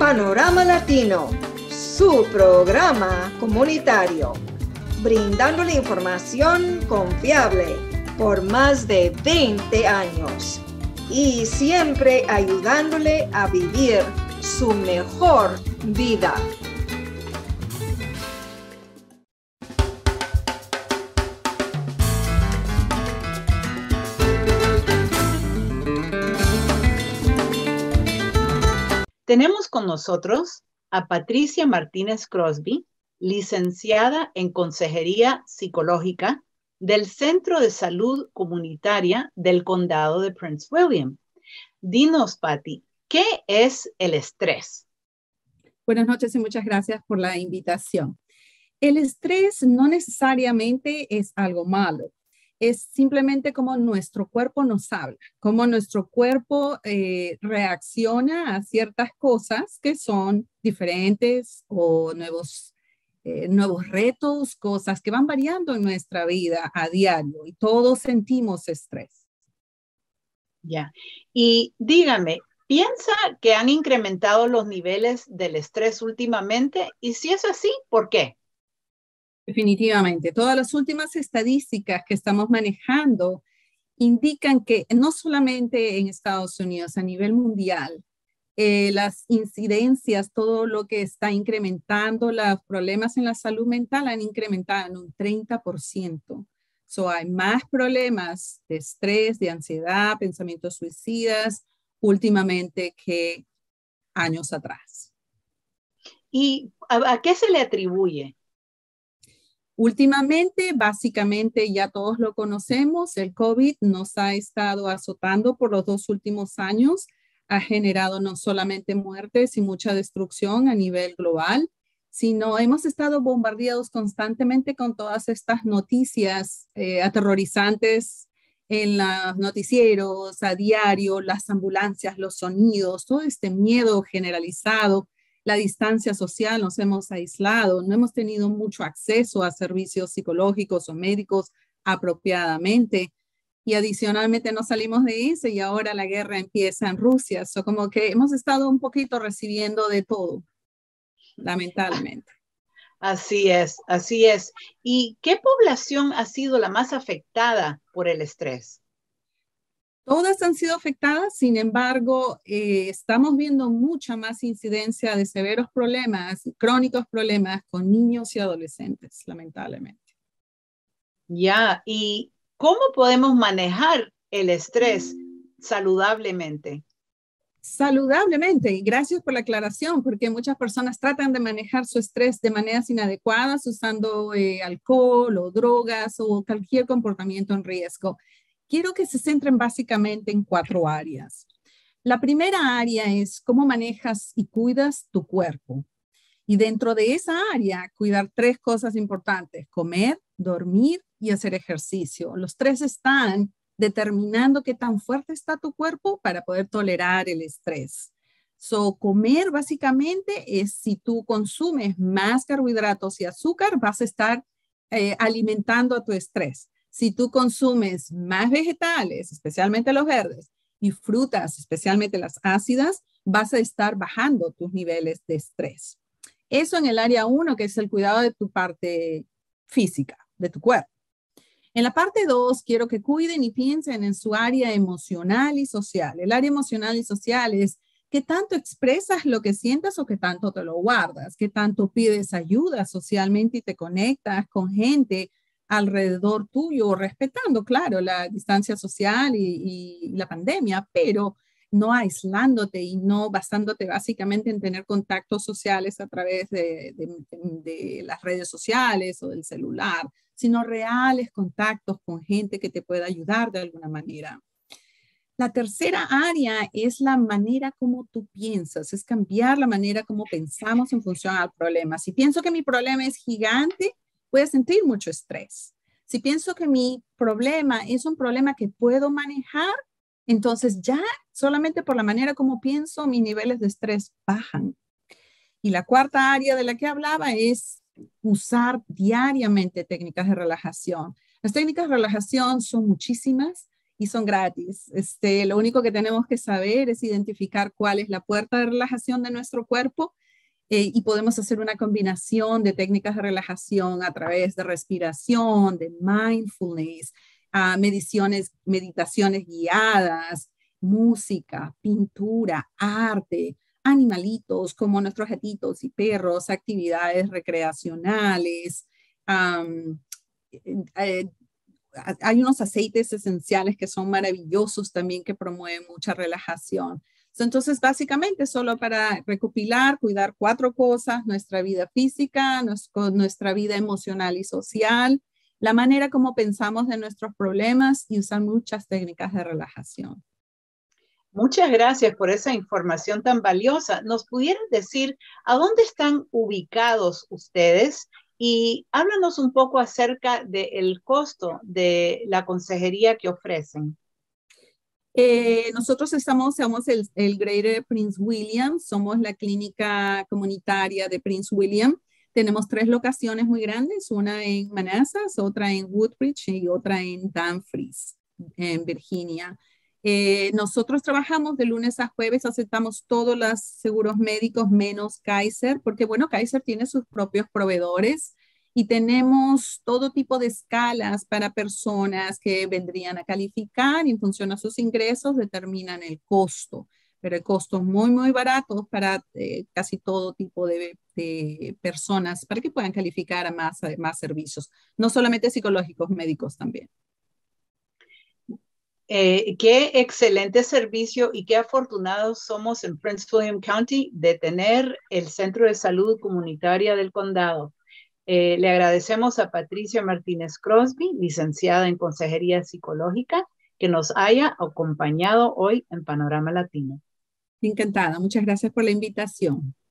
Panorama Latino, su programa comunitario, brindándole información confiable por más de 20 años y siempre ayudándole a vivir su mejor vida. Tenemos con nosotros a Patricia Martínez Crosby, licenciada en Consejería Psicológica del Centro de Salud Comunitaria del Condado de Prince William. Dinos, Patti, ¿qué es el estrés? Buenas noches y muchas gracias por la invitación. El estrés no necesariamente es algo malo. Es simplemente como nuestro cuerpo nos habla, como nuestro cuerpo reacciona a ciertas cosas que son diferentes o nuevos retos, cosas que van variando en nuestra vida a diario y todos sentimos estrés. Ya. Y dígame, ¿piensa que han incrementado los niveles del estrés últimamente? Y si es así, ¿por qué? Definitivamente. Todas las últimas estadísticas que estamos manejando indican que no solamente en Estados Unidos, a nivel mundial, las incidencias, todo lo que está incrementando, los problemas en la salud mental han incrementado en un 30%. So, hay más problemas de estrés, de ansiedad, pensamientos suicidas últimamente que años atrás. ¿Y a qué se le atribuye? Últimamente, básicamente ya todos lo conocemos, el COVID nos ha estado azotando por los 2 últimos años, ha generado no solamente muertes y mucha destrucción a nivel global, sino hemos estado bombardeados constantemente con todas estas noticias aterrorizantes en los noticieros, a diario, las ambulancias, los sonidos, todo este miedo generalizado. La distancia social, nos hemos aislado, no hemos tenido mucho acceso a servicios psicológicos o médicos apropiadamente. Y adicionalmente no salimos de eso y ahora la guerra empieza en Rusia. So, como que hemos estado un poquito recibiendo de todo, lamentablemente. Así es, así es. ¿Y qué población ha sido la más afectada por el estrés? Todas han sido afectadas, sin embargo, estamos viendo mucha más incidencia de severos problemas, crónicos problemas con niños y adolescentes, lamentablemente. Ya, ¿y cómo podemos manejar el estrés saludablemente? Saludablemente, y gracias por la aclaración, porque muchas personas tratan de manejar su estrés de maneras inadecuadas, usando alcohol o drogas o cualquier comportamiento en riesgo. Quiero que se centren básicamente en 4 áreas. La primera área es cómo manejas y cuidas tu cuerpo. Y dentro de esa área, cuidar 3 cosas importantes: comer, dormir y hacer ejercicio. Los 3 están determinando qué tan fuerte está tu cuerpo para poder tolerar el estrés. So, comer básicamente es, si tú consumes más carbohidratos y azúcar, vas a estar alimentando a tu estrés. Si tú consumes más vegetales, especialmente los verdes, y frutas, especialmente las ácidas, vas a estar bajando tus niveles de estrés. Eso en el área 1, que es el cuidado de tu parte física, de tu cuerpo. En la parte 2, quiero que cuiden y piensen en su área emocional y social. El área emocional y social es qué tanto expresas lo que sientes o qué tanto te lo guardas, qué tanto pides ayuda socialmente y te conectas con gente alrededor tuyo, respetando, claro, la distancia social y la pandemia, pero no aislándote y no basándote básicamente en tener contactos sociales a través de las redes sociales o del celular, sino reales contactos con gente que te pueda ayudar de alguna manera. La tercera área es la manera como tú piensas, es cambiar la manera como pensamos en función al problema. Si pienso que mi problema es gigante, voy a sentir mucho estrés. Si pienso que mi problema es un problema que puedo manejar, entonces ya solamente por la manera como pienso, mis niveles de estrés bajan. Y la cuarta área de la que hablaba es usar diariamente técnicas de relajación. Las técnicas de relajación son muchísimas y son gratis. Lo único que tenemos que saber es identificar cuál es la puerta de relajación de nuestro cuerpo y podemos hacer una combinación de técnicas de relajación a través de respiración, de mindfulness, meditaciones guiadas, música, pintura, arte, animalitos como nuestros gatitos y perros, actividades recreacionales. Hay unos aceites esenciales que son maravillosos también que promueven mucha relajación. Entonces, básicamente, solo para recopilar, cuidar 4 cosas: nuestra vida física, nuestra vida emocional y social, la manera como pensamos de nuestros problemas y usar muchas técnicas de relajación. Muchas gracias por esa información tan valiosa. ¿Nos pudieran decir a dónde están ubicados ustedes? Y háblanos un poco acerca del costo de la consejería que ofrecen. Nosotros somos el Greater Prince William, somos la clínica comunitaria de Prince William. Tenemos 3 locaciones muy grandes, una en Manassas, otra en Woodbridge y otra en Dumfries, en Virginia. Nosotros trabajamos de lunes a jueves, aceptamos todos los seguros médicos menos Kaiser, porque bueno, Kaiser tiene sus propios proveedores. Y tenemos todo tipo de escalas para personas que vendrían a calificar y en función a sus ingresos determinan el costo. Pero el costo es muy, muy barato para casi todo tipo de personas para que puedan calificar a más servicios, no solamente psicológicos, médicos también. Qué excelente servicio y qué afortunados somos en Prince William County de tener el Centro de Salud Comunitaria del Condado. Le agradecemos a Patricia Martínez Crosby, licenciada en Consejería Psicológica, que nos haya acompañado hoy en Panorama Latino. Encantada, muchas gracias por la invitación.